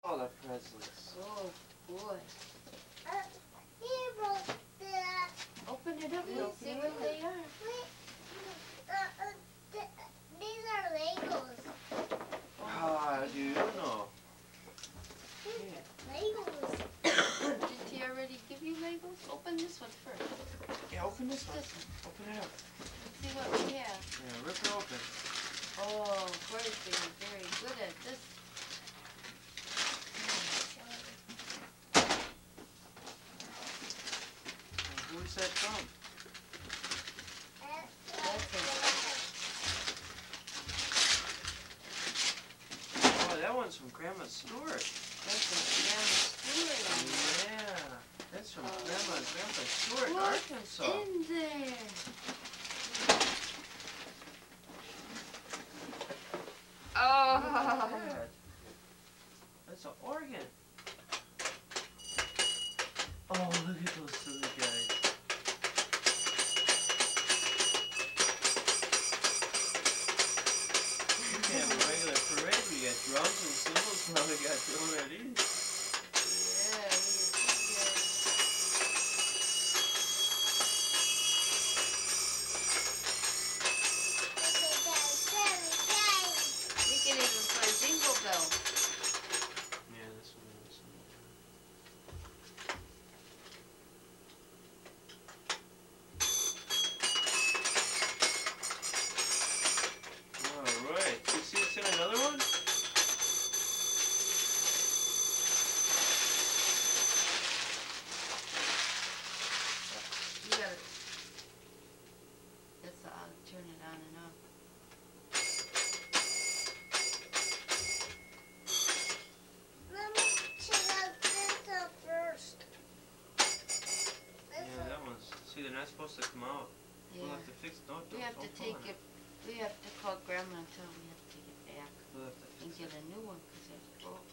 all the presents. Oh boy. He wrote that. Open it up and see what they are. These are Legos. How do you know? Legos. Did he already give you Legos? Open this one first. Yeah, open this one. This one. Open it up. Let's see what we have. Yeah, rip it open. Oh, Cory's being very good at this. Who's that from? That's it. Oh, that one's from Grandma Stewart. That's from Grandma Stewart. Yeah, that's from Grandpa Stewart, What's Arkansas. in there? Oh. That's an organ. Oh, look at those silly guys. You can't have a regular parade. We got drums and cymbals. Now we got doing at these. Yeah, we can even play Jingle Bell. Yeah, this one. Alright, you see it's in another one? You gotta. That's turn it on and off. Let me check out this up first. Yeah, that one's. See, they're not supposed to come out. Yeah. We'll have to fix. Don't We have to pull take on it. We have to call Grandma and tell her we have to take it back We'll have to and fix get it. a new one because it's broke.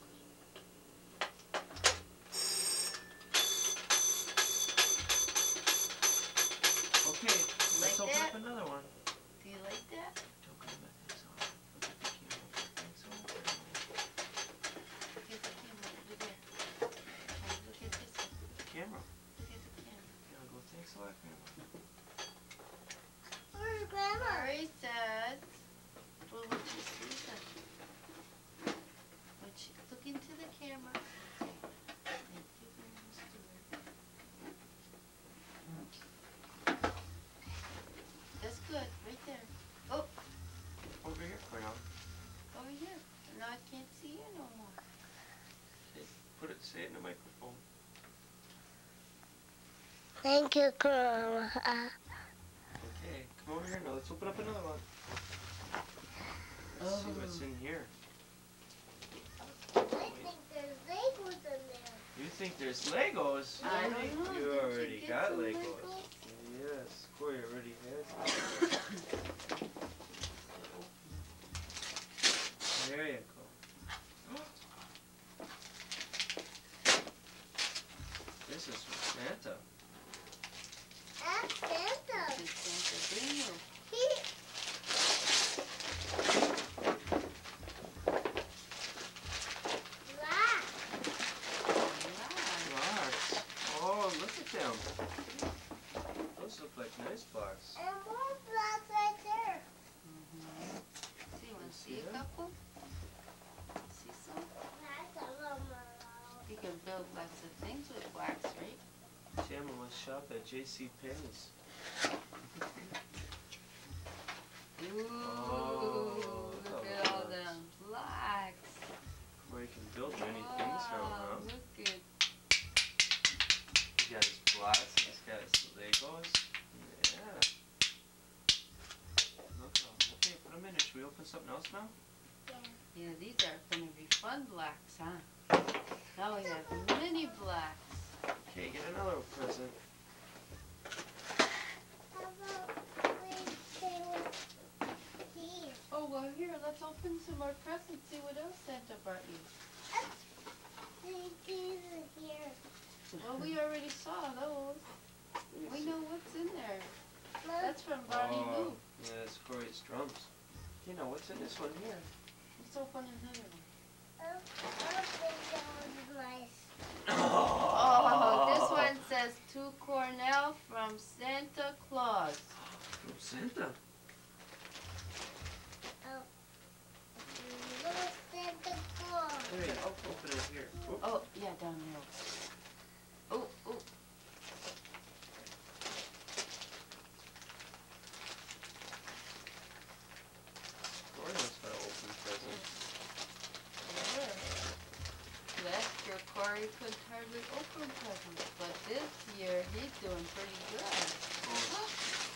Okay, let's Like open that? up another one. Do you like that? Don't go back this on. Look at the camera. Thanks so much. Look at the camera. Look at. Oh, look at this one. Camera. Look at the camera. Yeah, go. Thanks a lot, Grandma. Where's Grandma? Cory says, well, what you see then? Look into the camera. Thank you, Grandma Stewart. That's good, right there. Oh, Over here for now. over here. Now I can't see you no more. Say it in the microphone. Thank you, Grandma. Okay, come over here now. Let's open up another one. Let's see what's in here. I think there's Legos in there. You think there's Legos? I don't know. You Did already get got some Legos. Yes, Cory already has. There you go. This is from Santa. That's Santa. Did Santa bring you? Black. Wow. Blocks. Oh, look at them. Those look like nice blocks. And more blocks right there. See, you want to See see a that? couple? See some? That's a lumber. You can build lots of things with wax, right? Jam must shop at J.C. Penney's. Ooh, Oh, look look at how all nice. them blocks. Where you can build many things from, Wow, huh? look at. He's got his blocks, he's got his Legos. Yeah. Look how, okay, put them in. Should we open something else now? Yeah, these are going to be fun blocks, huh? Now we have mini blocks. Okay, get another present. How about we play with these? Oh, well, here, let's open some more presents, see what else Santa brought you. These are here. Well, we already saw those. We know what's in there. Look. That's from Bonnie Lou. Yeah, that's Cory's drums. You know, what's in this one here? Let's open another one. Up and down. Here, Here, open it here. Oop. Oh, yeah, down here. Oh, oh. Cory knows how to open presents. Yeah. Last year, Cory couldn't hardly open presents, but this year, he's doing pretty good. Oh.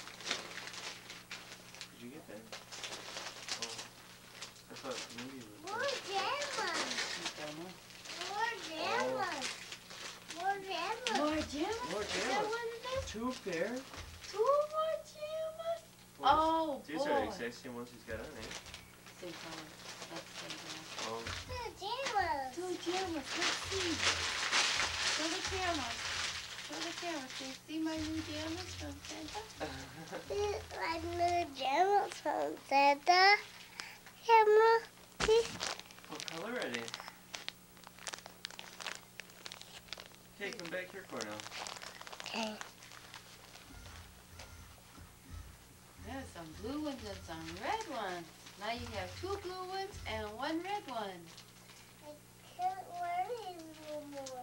Did you get that? Oh. I thought maybe it was. More jammas. More jammas. More jammas. More jammas? More Is that jammas. what it is? 2 pair? 2 more jammas? Well, Oh, these boy. are the exact same ones he's got on, eh? Same color. That's the same color. Oh. More jammas. 2 jammas. Let's see. Show the camera. Show the camera. Can you see my new jammas from Santa? These like new jammas from Santa. Camera. See? What color are they? Okay, come back here, Cornell. Okay. There's some blue ones and some red ones. Now you have 2 blue ones and 1 red one. I can't wear these no more.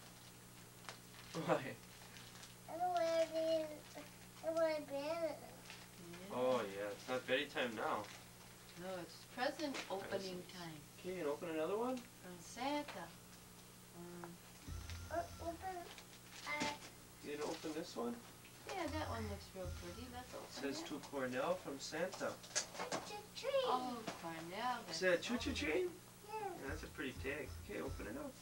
Why? I don't wear these. I wear bananas. Yeah. Oh, yeah. It's not Betty time now. No, it's present opening time Okay, and open another one? from Santa. Open. You didn't open this one? Yeah, that one looks real pretty. Let's It open says it. to Cornell from Santa. Tree. Oh, Cornell. Is that a choo-choo train? Yeah. Yeah, that's a pretty tag. Okay, open it up.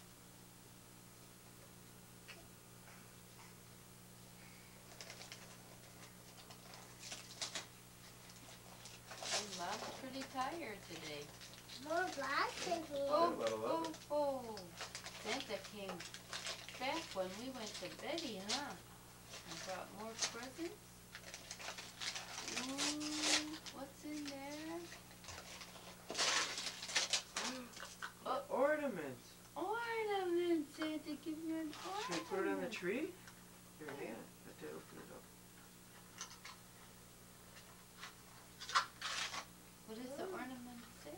Mom's pretty tired today. More black in here. Oh, about 11. oh, oh. Santa came back when we went to Betty, huh? And brought more presents. Ooh, what's in there? Oh, Ornament. ornament. Santa, give me an ornament. Should we put it on the tree? Here, hang on. Let Dad open it up. What does the ornament say?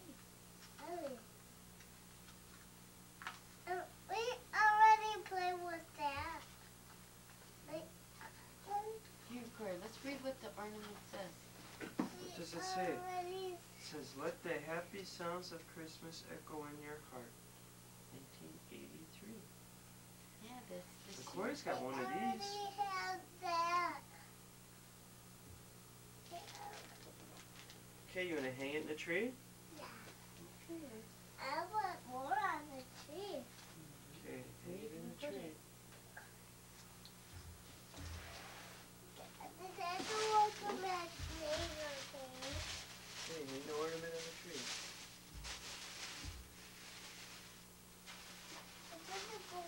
We already played with that. Here, Cory, let's read what the ornament says. What does it say? It says, let the happy sounds of Christmas echo in your heart. 1983. Yeah, that's the So Cory's got one of these. Have that. Okay, you want to hang it in the tree? I want more on the tree. Okay, hang it in the tree. Does everyone come back later, okay? Okay, hang the ornament on the tree. It doesn't go.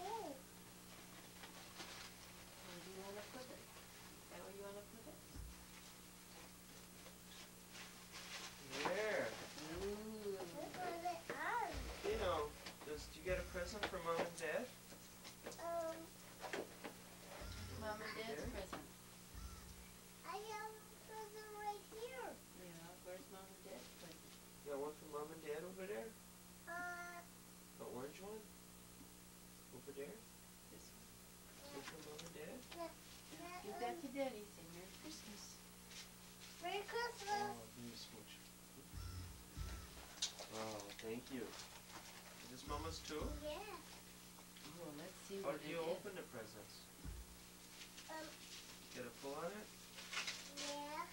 Where do you want to put it? Is that where you want to put it? There. Ooh. Look what it on. You know, do you get a present for Mom and Dad? Mom and Dad's present. I have a present right here. Yeah, where's Mom and Dad's present? You got one for Mom and Dad over there? The orange one? Over there? This one. One for Mom and Dad? Give that to Daddy. Say Merry Christmas. Merry Christmas. Oh, give me a smooch. Oh, thank you. Is this Mama's too? Yeah. Oh, let's see How what do it you is. open the presents? Get a pull on it? Yeah.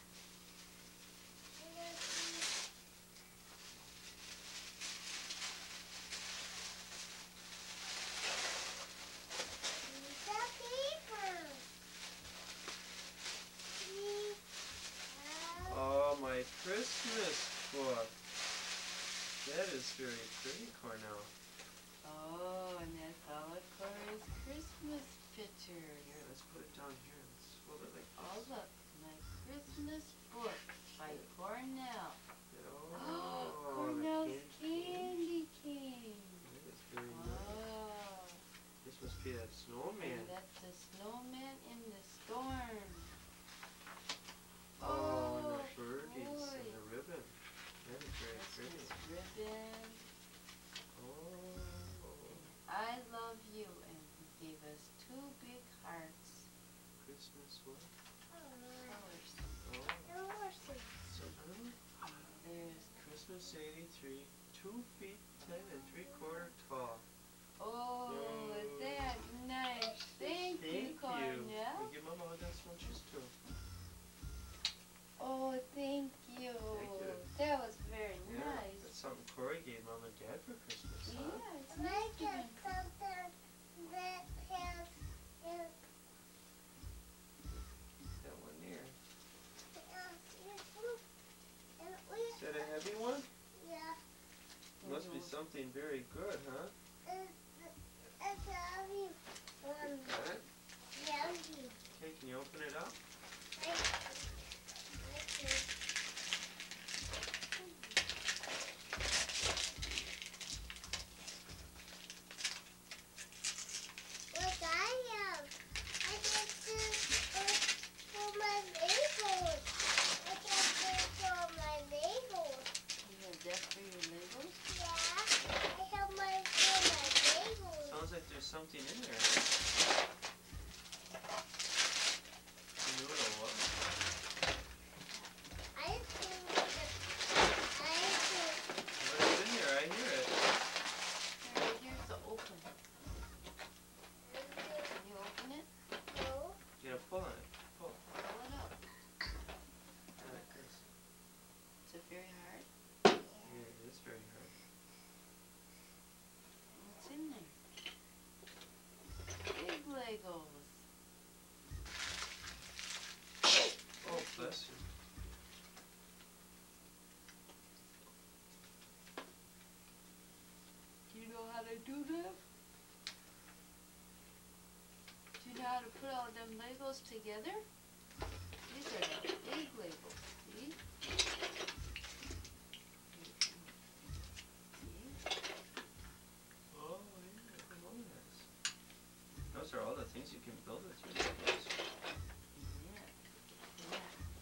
Oh, my Christmas book. That is very pretty, Cornell. Oh, and that's all of Cory's Christmas pictures. Here, let's put it down here. Let's hold it like Oh, this. look. My Christmas book by Cornell. Oh, Cornell's the candy cane. That is very nice. Oh, This must be that snowman. and that's the snowman in the storm. Oh, and the Oh, birdies boy. and the ribbon. That is very pretty. Christmas ribbon. Christmas what? Colors. Oh, so There's, Christmas 83, 2 feet 10 and 3/4 tall. oh, is that nice? Thank you, Cornell. Will you give Mama all those lunches too? Oh, thank you. Thank you. That was very Yeah, nice. that's something Cory gave Mom and Dad for Christmas, huh? Yeah, it's I nice to get be. something that has That one there. and we Is that a heavy one? yeah, Must be something very good, huh? it's a heavy one. Got it? Heavy. Okay, can you open it up? Look, I get this for my labels. I get this for my labels. You have that for your labels? Yeah, I have mine for my labels. Sounds like there's something in there. You knew what it was? I think What is in here? I hear it. Here, here's the open. Can you open it? no. You gotta pull on it. Pull. Pull it up. Like this. Is it very hard? Yeah, it is very hard. What's in there? Big Legos. Oh, bless you. Do you know how to do that? Do you know how to put all them Legos together? These are the big Legos. See? See? Oh, yeah, I know this. Those are all the things you can build with your Legos. Yeah. Yeah.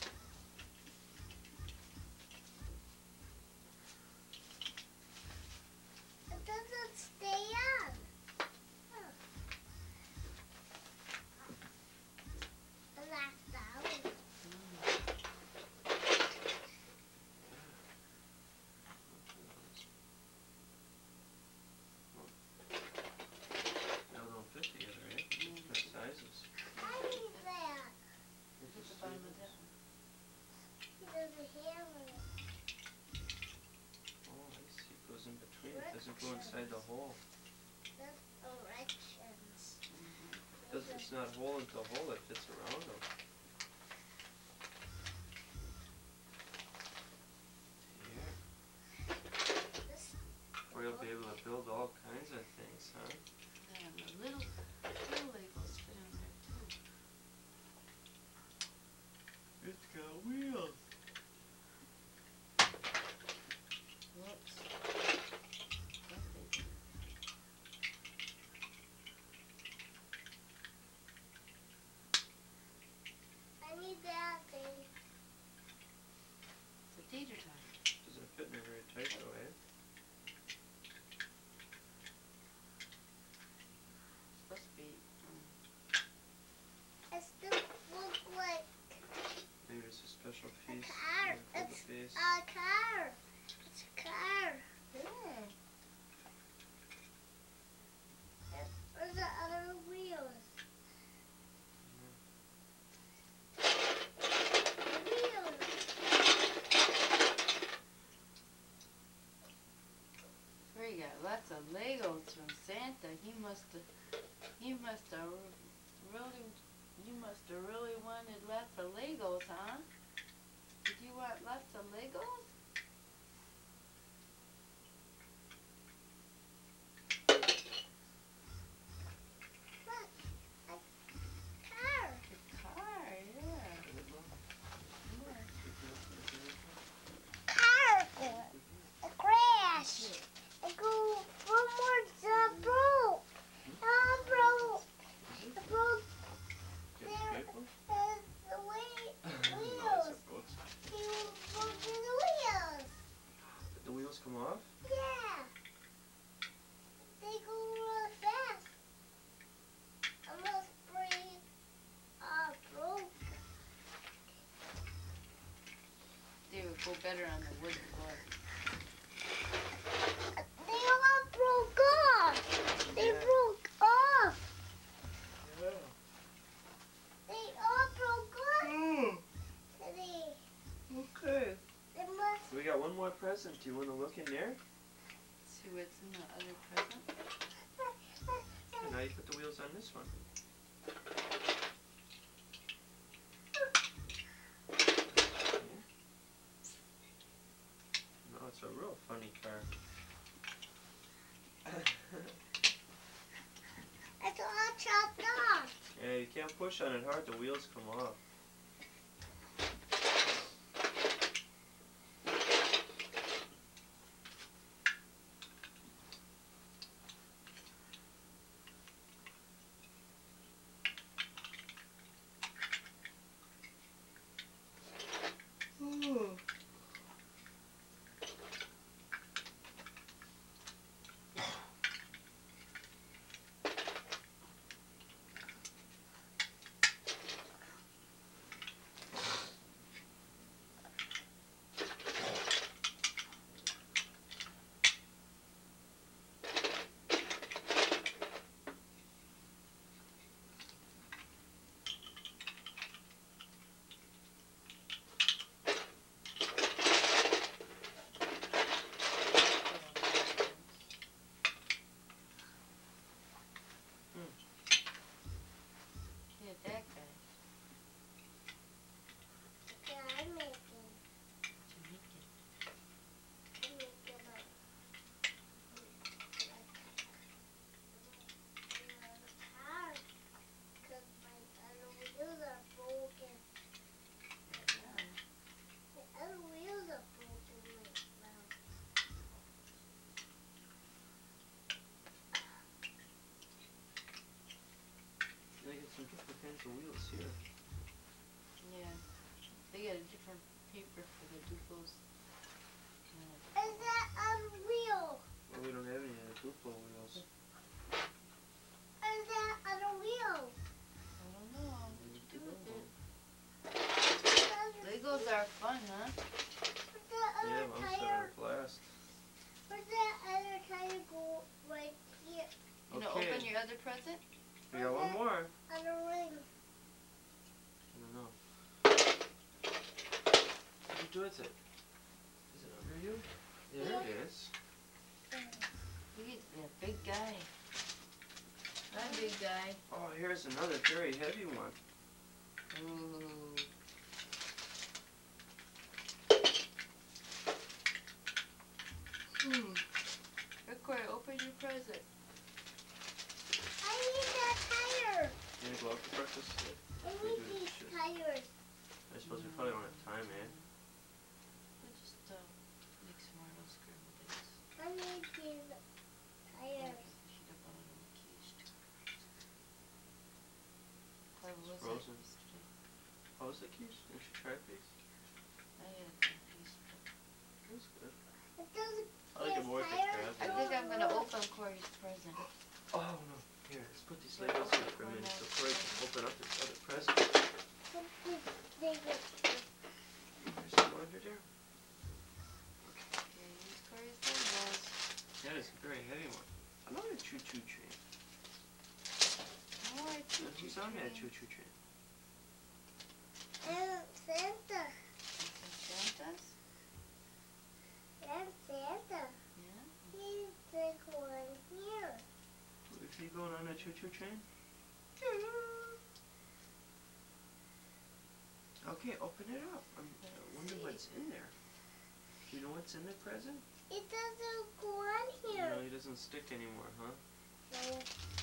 It doesn't stay on. And that's down. Now they don't fit together, right? Different sizes. I need that. They're Look at just the bottom of labels. that one. There's a hammer. Oh, I see. It goes in between. It doesn't go inside the hole. There's directions. It's not hole into hole. It fits around them. Yeah. This Or you'll be able to build all kinds of things, huh? Yeah, and the little Legos fit in there too. It's got wheels. Whoops. What they do? better on the wood floor. They all broke off. They broke off. Yeah. They all broke off today. Okay. They must. We got one more present. Do you want to look in there? See what's in the other present? And now you put the wheels on this one. No, it's a real funny car. It's all chopped off. Yeah, you can't push on it hard. The wheels come off. Yeah, that guy. Yeah, I'm making. Jamaican. I'm making a car because my other wheels are broken. Yeah. The other wheels are broken right now. They get some different kinds of wheels here. Yeah. They got a different paper for the Duplos. Is that a wheel? Well, we don't have any Duplo wheels. Is that other wheel? I don't know. What you do with it? Where's Legos are fun, huh? the Yeah, other Mom's tire? having a blast. Where's that other tire go right here? You know, Okay. open your other present? We got one more. Other ring. I don't know. What did you do with it? Is it under you? There it is. Look at that big guy. That big guy. Oh, here's another very heavy one. Ooh. Here, Cory, open your present. I need that tire. You gonna go up to breakfast? I need these tires. I suppose we probably don't have time, eh? We'll just make some more of those scrambled eggs. I need these tires. Heat up one of them keys too. Cory, what was frozen. that yesterday? Oh, is it quiche? You should try it, please. I had a piece. That's good. It doesn't. I like it more with the crab. I think I'm gonna open Cory's present. Oh, no. Here, let's put these Legos here for a minute so Cory can open up his other present. They get There's some more under there. Okay, use Cory's Legos. That is a very heavy one. Another choo-choo train. More choo-choo Who's on that train. choo-choo train? and Santa. Some Santas? And Santa. Yeah. He's the one here. Is he going on a choo-choo train? Okay, open it up. I wonder what's in there. Do you know what's in the present? It doesn't go on here. No, he doesn't stick anymore, huh? No.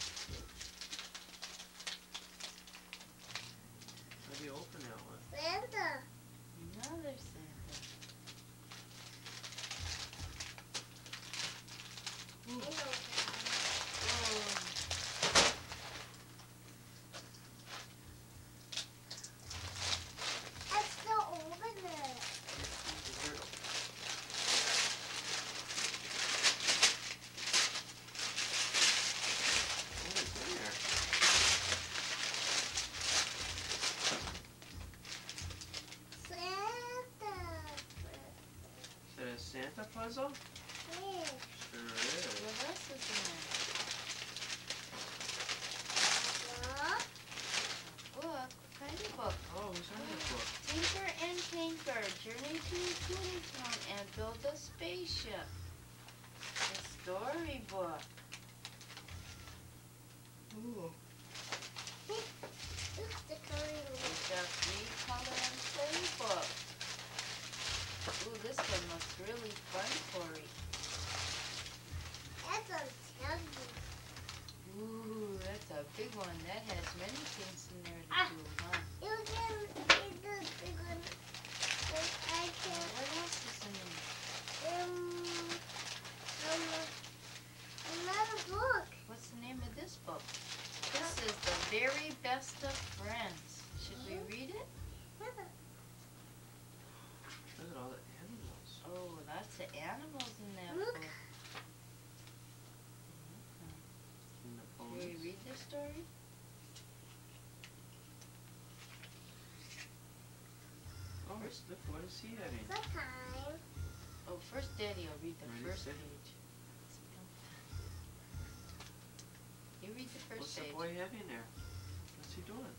How do you open that one? Santa. Another Santa. I know that. Oh. I still open it. Here. puzzle? Yeah. Sure is. What else is in there? Look. Book? What kind of book? Oh, who's on the book? Tinker and Tinker, journey to Toontown and build a spaceship. A storybook. Ooh. It's the coloring book. It's a free color and play book. Ooh, this one looks really fun, Cory. That's a tablet. Ooh, that's a big one. That has many things in there to do, huh? You can read the big one. But I can What else is in there? another book. What's the name of this book? This is The Very Best of Friends. Should we read it? Look at all the animals. Oh, lots of animals in that Look. book. And the Should we ponies. read this story? Oh, look, what is he having? Sometime. Oh, first Daddy will read the Ready, first set. page. You read the first What's the page. boy having there? What's he doing?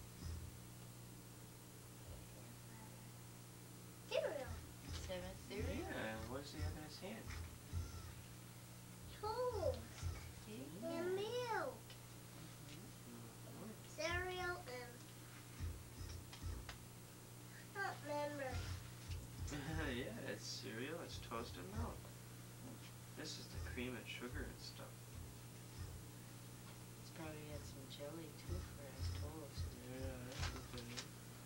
Cereal. 7:30. Yeah, what does he have in his hand? Toast. See? And milk. Mhm. Cereal and... I don't remember. Yeah, it's cereal, it's toast and milk. This is the cream and sugar and stuff. It's probably had some jelly too for his toast. Yeah, that's what that is.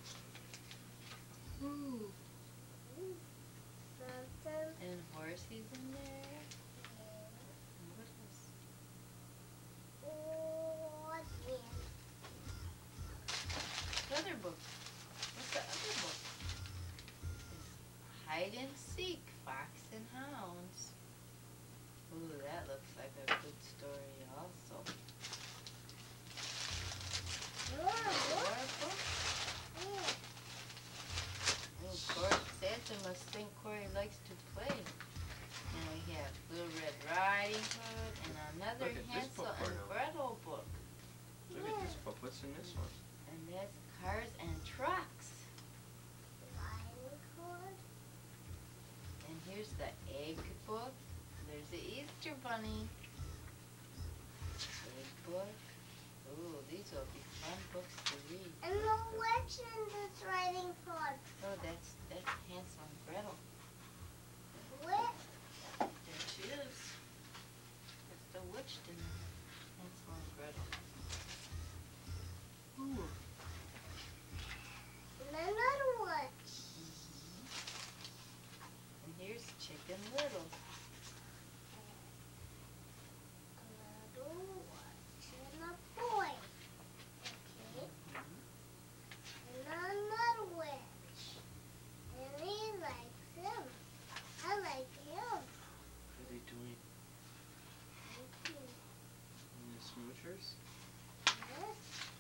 Ooh. Something. And Horsey's in there. And what else? What is? The other book. What's the other book? It's Hide and Seek, Fox and Hounds. Ooh, that looks like a good story also. More More book? book? Yeah. Oh, Cory, Santa must think Cory likes to play. And we have Little Red Riding Hood and another Look at this Hansel book, and Cornell. Gretel book. Look at this book. What's in this one? And that's Cars and Trucks. Line cord. And here's the Egg book. There's the Easter Bunny. Egg book. Ooh, these will be fun books to read. And the witch in this writing cord. Oh, that's Hansel and Gretel. What? There she is. That's the witch in Hansel and Gretel. Ooh. And another witch. And here's Chicken Little. Another witch and a boy. Okay. And another witch. And he likes him. I like him. What are they doing? In the smoochers? Yes.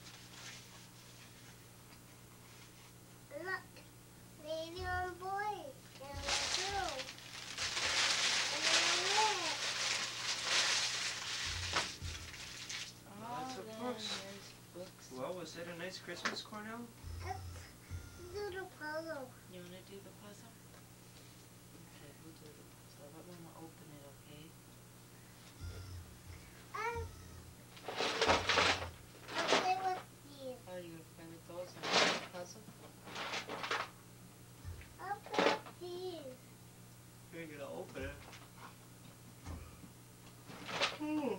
Look, lady and boy, and a girl, and a red. Lots of then books. there's books. Well, was that a nice Christmas, Cornell? Let's do the puzzle. You want to do the puzzle? Okay, we'll do the puzzle. But Mama, open it, okay? I'll play with these. Oh, you gonna play with those and do the puzzle? I'll play with these. You're gonna open it. Ooh.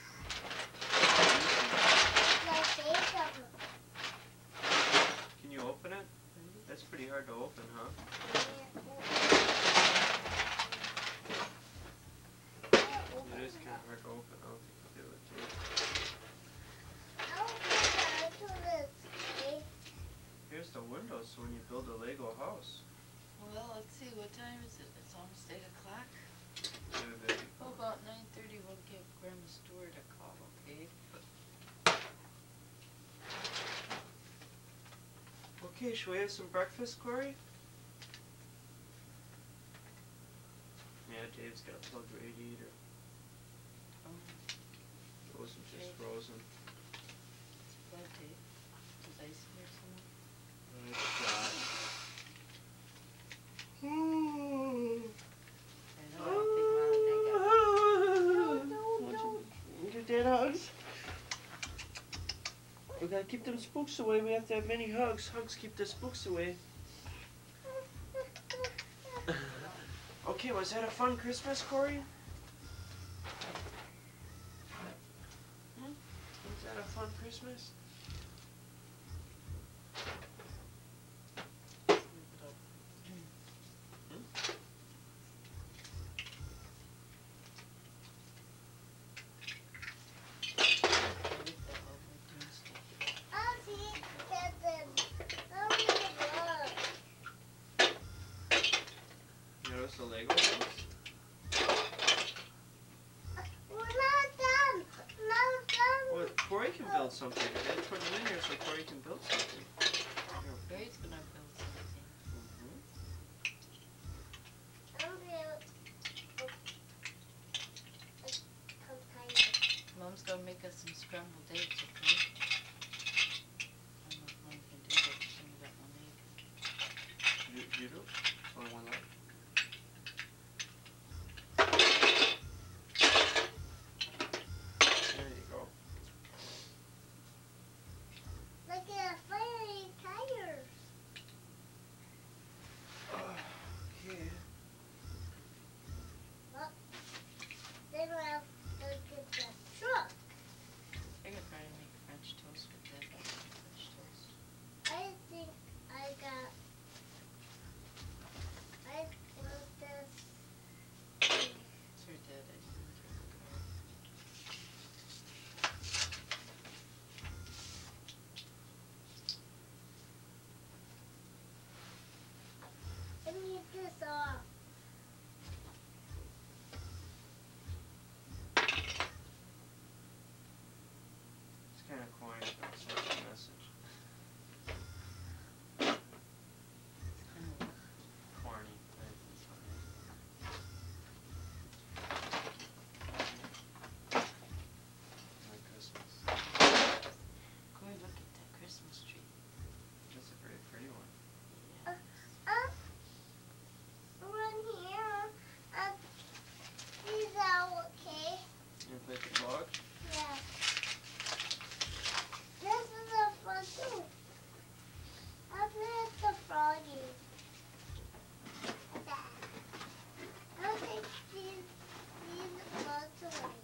Now take them. Can you open it? That's pretty hard to open, huh? It is kind of hard to open. I don't think you'll be able to do it. I'll put to this. Okay? Here's the window, so when you build a Lego house. Well, let's see. What time is it? It's almost 8 o'clock. Maybe. Oh, about 9:30 we'll give Grandma Stewart a call, okay? Okay, should we have some breakfast, Cory? Yeah, It's got a plug radiator. Oh, Wasn't just Okay. frozen. it's blood tape. Does ice in here somewhere? It's got. I know, I don't think Mom and Dad got Your dad hugs. We gotta keep them spooks away. We have to have many hugs. Hugs keep the spooks away. Okay, was that a fun Christmas, Cory? Was that a fun Christmas? Leave it up. I like that while we're doing stuff. I'll see that them. Oh my God. You notice the Lego blocks? We're not done. Not done. Well, Cory can build something. I had to put them in here so Cory can build something. Cory's gonna build something. I'm built. I'm tired. Mom's gonna make us some scrambled eggs, okay? I don't know if Mom can do that. She's only got one egg. You do? Only one left? There you go. Look at the fiery tires. Okay. Then we'll have to get the truck. I could probably make French toast with that. French toast. I think I got. I got this. It's her dad. I didn't give her the card. I need this off. It's kind of corny, but it's not a message. Corny. Right? It's not it. Merry Christmas. Cory, look at that Christmas tree. That's a very pretty one. Yeah. Run here. These are okay. You gonna play with the dog? Yeah. This is a fun too. I'll play with the froggy. I'll take these bugs away.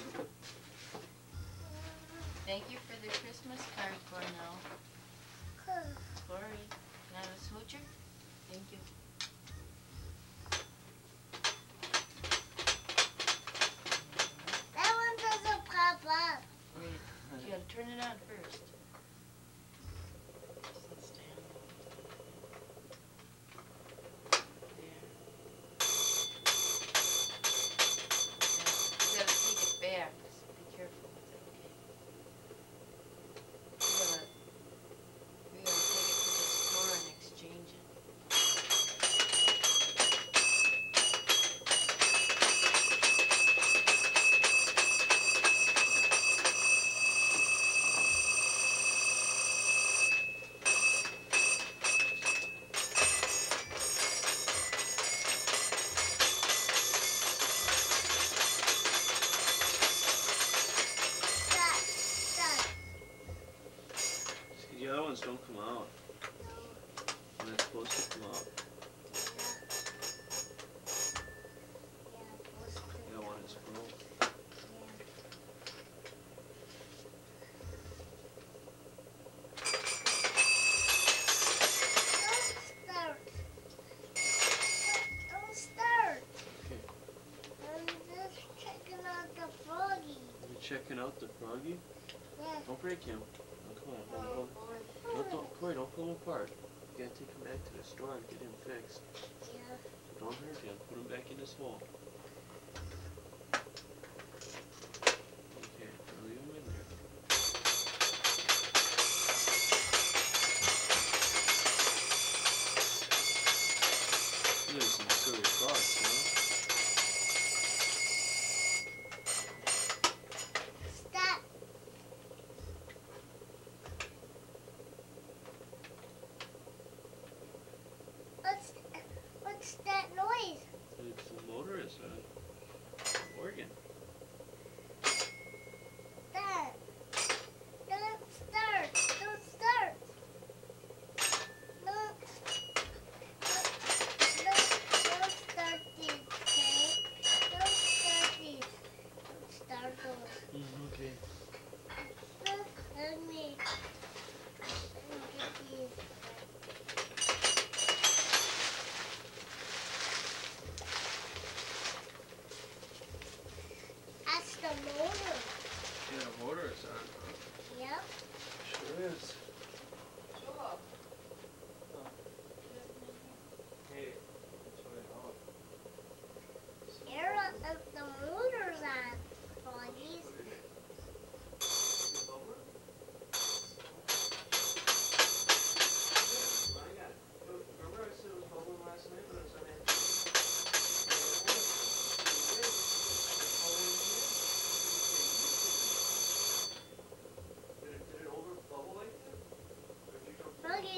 Thank you for the Christmas card, Cornell. Cool. Cory, can I have a smoocher? Thank you. That one doesn't pop up. Wait, you gotta turn it on first. Doesn't stand. There. You gotta take it back. So be careful with it, okay? We gotta take it to the store and exchange it. Stop. See, the other ones don't come out. And they're supposed to come out. The other one is broke. Don't start. Okay. I'm just checking out the froggy. You checking out the froggy? Yeah. Don't break him. Oh, come on. Oh, Don't, Cory, don't pull him apart. You gotta take him back to the store and get him fixed. Yeah. Don't hurt him. Put him back in his hole. Okay, I'll leave him in there. There's some silly thoughts, you know?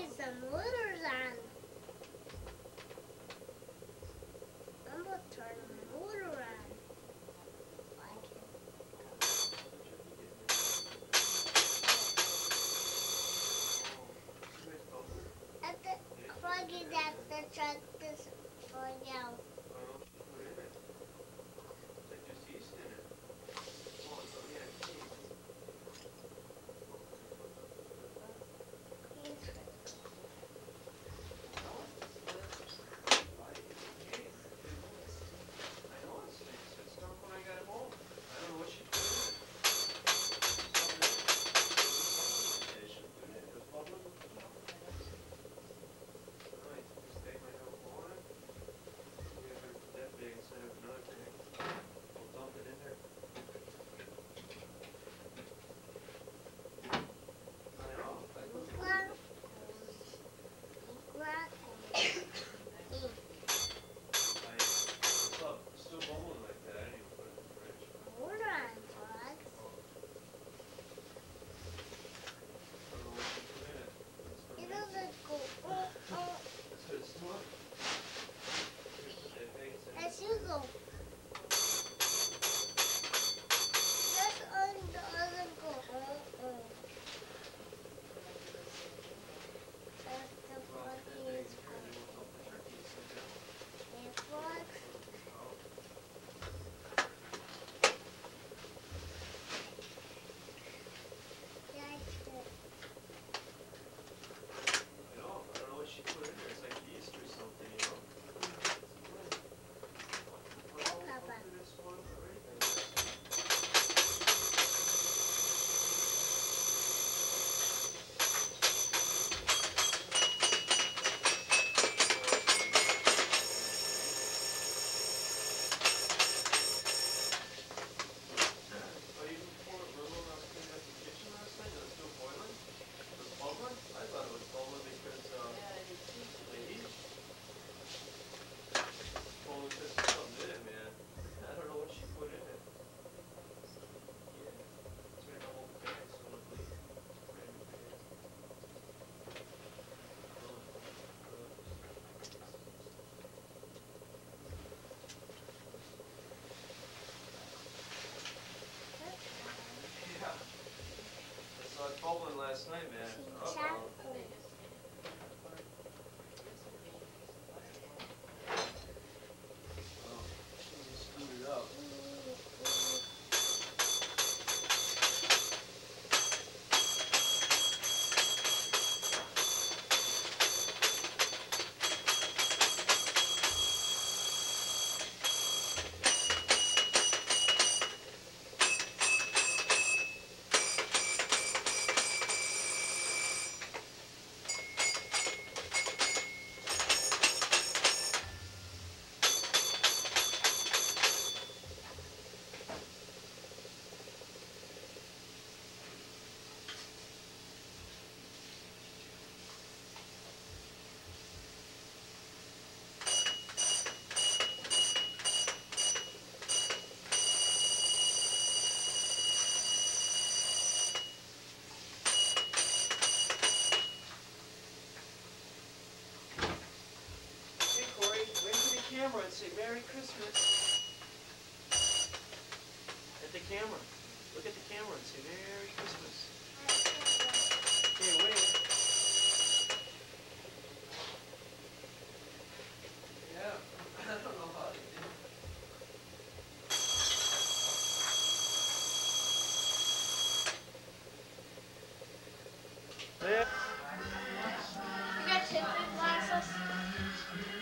need some motors on. I'm gonna turn the motor on. Like at the plug it at the truck this for you. Bubbling last night, man. Uh-oh. Oh, she just screwed it up. Hey, Cory, wave to the camera and say Merry Christmas. At the camera. Look at the camera and say Merry Christmas. Hey, wave. Yeah, I don't know how to do it. Yeah. You got tinted glasses?